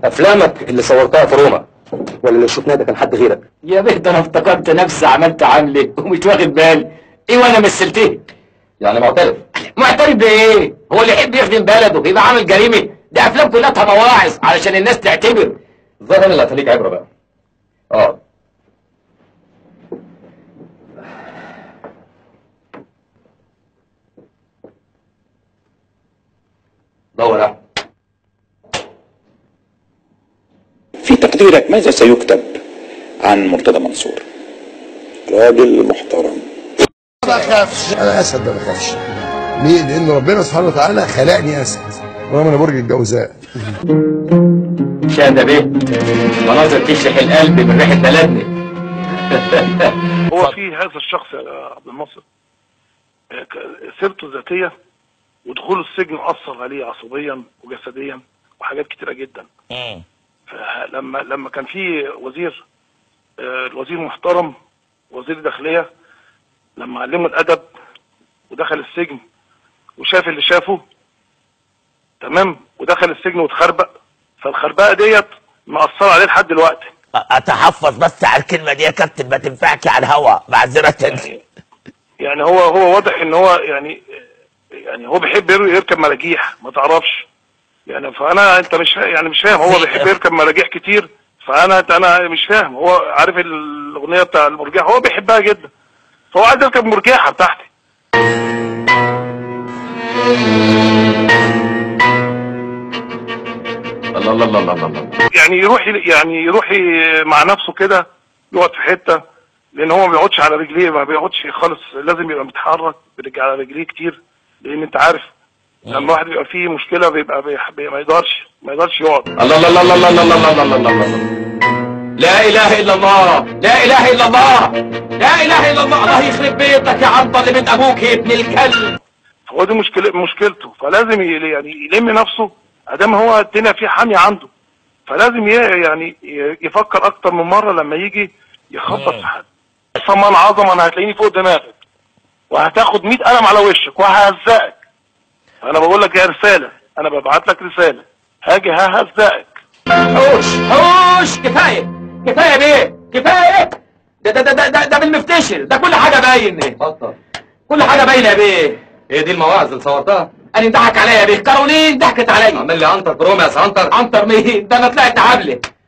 افلامك اللي صورتها في روما ولا اللي شفناه ده كان حد غيرك؟ يا بيه ده انا افتكرت نفسي عملت عملة ومش واخد بالي. ايه وانا مثلتيه؟ يعني معترف؟ معترف بايه؟ هو اللي يحب يخدم بلده يبقى عامل جريمه؟ ده افلام كلها مواعظ علشان الناس تعتبر. الظاهر اللي هتخليك عبره بقى. دور يا احمد. في تقديرك ماذا سيكتب عن مرتضى منصور؟ راجل محترم. ما بخافش، انا اسد ما بخافش. ليه؟ لان ربنا سبحانه وتعالى خلقني اسد رغم انا برج الجوزاء. شاهد بيه مناظر تشرح القلب من ريحه بلدنا. هو في هذا الشخص يا عبد الناصر سيرته الذاتيه ودخوله السجن اثر عليه عصبيا وجسديا وحاجات كتيره جدا. لما كان في وزير الوزير محترم وزير الداخليه لما علمه الادب ودخل السجن وشاف اللي شافه تمام ودخل السجن واتخربق، فالخربقه ديت مأثره عليه لحد دلوقتي. اتحفظ بس على الكلمه دي يا كابتن، ما تنفعش على الهوا معذره. يعني هو واضح ان هو يعني هو بيحب يركب مراجيح ما تعرفش يعني. انت مش فاهم هو بيحب يركب مراجيح كتير. انا مش فاهم. هو عارف الاغنيه بتاع المرجحه هو بيحبها جدا، فهو عايز يركب مرجحه بتاعتي. الله الله الله الله الله. يعني يروح مع نفسه كده يقعد في حته، لان هو ما بيقعدش على رجليه، ما بيقعدش خالص، لازم يبقى متحرك بيرجع على رجليه كتير، لان انت عارف لما واحد بيبقى فيه مشكله بيبقى ما يقدرش يقعد. الله الله الله الله الله الله الله الله. لا اله الا الله، لا اله الا الله، لا اله الا الله. الله يخرب بيتك يا عنطل من ابوك يا ابن الكلب. هو دي مشكلته، فلازم يلم نفسه ادام هو الدنيا فيه حاميه عنده، فلازم يفكر اكتر من مره لما يجي يخبط في حد. صمان عظمه انا هتلاقيني فوق دماغك وهتاخد 100 قلم على وشك وههزقك. انا بقول لك يا رساله، انا ببعت لك رساله هاجي ههزقك. حوش كفايه كفايه بيه كفايه. ده بالمفتشر ده كل حاجه باين. اتفضل. كل حاجه باينه يا بيه. هي دي المواعظ اللي صورتها؟ انا ضحك عليا يا بيه، كارولين ضحكت عليا. عامل لي عنتر بروم يا سعنتر. عنتر مين؟ ده انا طلعت عبله.